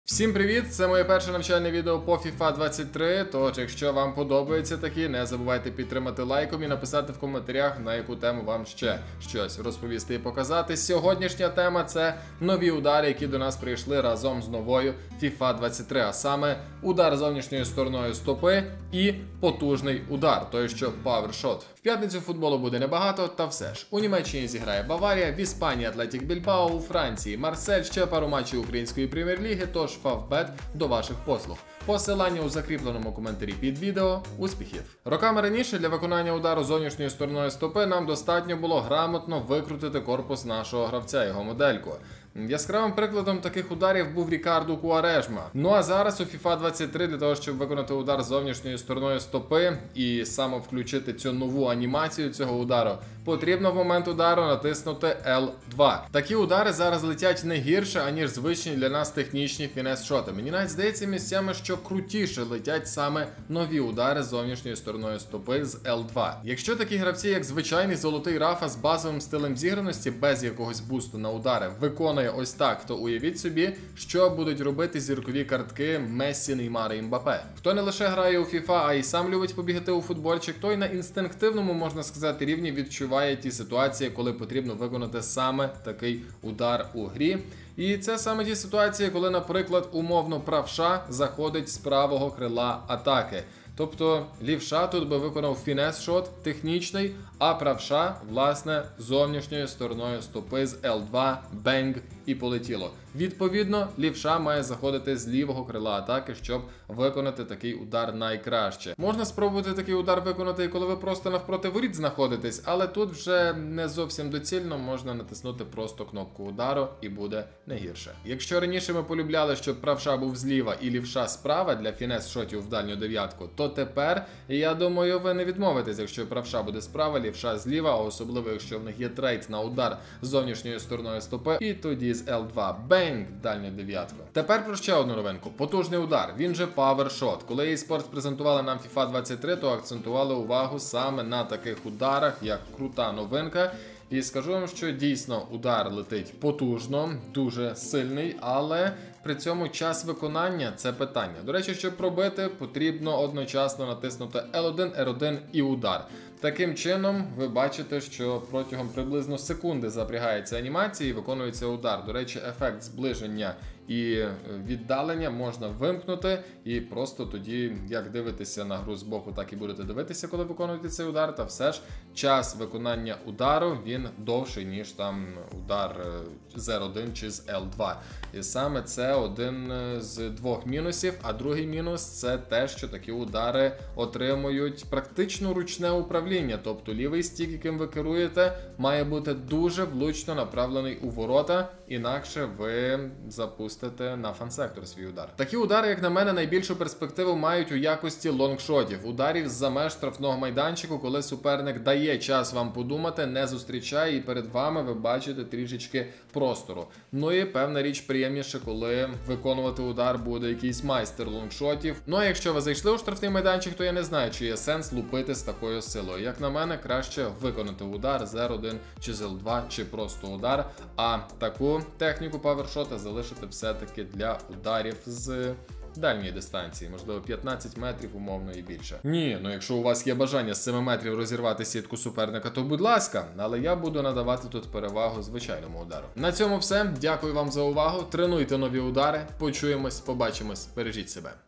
Всім привіт! Це моє перше навчальне відео по FIFA 23, тож якщо вам подобається такі, не забувайте підтримати лайком і написати в коментарях, на яку тему вам ще щось розповісти і показати. Сьогоднішня тема – це нові удари, які до нас прийшли разом з новою FIFA 23, а саме удар зовнішньою стороною стопи і потужний удар, той що PowerShot. В п'ятницю футболу буде небагато, та все ж. У Німеччині зіграє Баварія, в Іспанії Атлетік Більбао, у Франції Марсель, ще пару матчів Української прем'єр-ліги, тож Фавбет до ваших послуг. Посилання у закріпленому коментарі під відео. Успіхів! Роками раніше для виконання удару зовнішньою стороною стопи нам достатньо було грамотно викрутити корпус нашого гравця, його модельку. Яскравим прикладом таких ударів був Рікарду Куарежма. Ну а зараз у FIFA 23 для того, щоб виконати удар зовнішньою стороною стопи і саме включити цю нову анімацію цього удару, потрібно в момент удару натиснути L2. Такі удари зараз летять не гірше, аніж звичні для нас технічні фінес-шоти. Мені навіть здається місцями, що крутіше летять саме нові удари зовнішньою стороною стопи з L2. Якщо такі гравці, як звичайний золотий Рафа з базовим стилем зіграності, без якогось бусту на удари, виконує ось так, то уявіть собі, що будуть робити зіркові картки Мессі, Неймара і Мбаппе. Хто не лише грає у FIFA, а й сам любить побігати у футбольчик, той на інстинктивному, можна сказати, рівні відчуває ті ситуації, коли потрібно виконати саме такий удар у грі. І це саме ті ситуації, коли, наприклад, умовно правша заходить з правого крила атаки. Тобто лівша тут би виконав фінес-шот технічний, а правша, власне, зовнішньою стороною стопи з L2, бенг і полетіло. Відповідно, лівша має заходити з лівого крила атаки, щоб виконати такий удар найкраще. Можна спробувати такий удар виконати, коли ви просто навпроти воріт знаходитесь, але тут вже не зовсім доцільно, можна натиснути просто кнопку удару і буде не гірше. Якщо раніше ми полюбляли, щоб правша був зліва і лівша справа для фінес-шотів в дальню дев'ятку, то тепер, я думаю, ви не відмовитесь, якщо правша буде справа, лівша зліва, а особливо, якщо в них є трейд на удар зовнішньою стороною стопи, і тоді з L2 бенг в дальню дев'ятку. Тепер про ще одну новинку. Потужний удар, він же PowerShot. Коли eSports презентували нам FIFA 23, то акцентували увагу саме на таких ударах, як крута новинка. І скажу вам, що дійсно удар летить потужно, дуже сильний, але при цьому час виконання – це питання. До речі, щоб пробити, потрібно одночасно натиснути L1, R1 і удар. Таким чином, ви бачите, що протягом приблизно секунди запрягається анімація і виконується удар. До речі, ефект зближення і віддалення можна вимкнути, і просто тоді, як дивитеся на гру збоку, так і будете дивитися, коли виконуєте цей удар, та все ж час виконання удару, він довший, ніж там удар з R1 чи з L2. І саме це один з двох мінусів, а другий мінус – це те, що такі удари отримують практично ручне управління, тобто лівий стік, яким ви керуєте, має бути дуже влучно направлений у ворота, інакше ви запустите на фан-сектор свій удар. Такі удари, як на мене, найбільшу перспективу мають у якості лонгшотів, ударів з-за меж штрафного майданчику, коли суперник дає час вам подумати, не зустрічає, і перед вами ви бачите трішечки простору. Ну і певна річ приємніше, коли виконувати удар буде якийсь майстер лонгшотів. Ну а якщо ви зайшли у штрафний майданчик, то я не знаю, чи є сенс лупити з такою силою. Як на мене, краще виконати удар з R1 чи з L2, чи просто удар, а таку техніку PowerShot залишити все-таки для ударів з дальньої дистанції, можливо 15 метрів умовно і більше. Ні, ну якщо у вас є бажання з 7 метрів розірвати сітку суперника, то будь ласка, але я буду надавати тут перевагу звичайному удару. На цьому все, дякую вам за увагу, тренуйте нові удари, почуємось, побачимось, бережіть себе.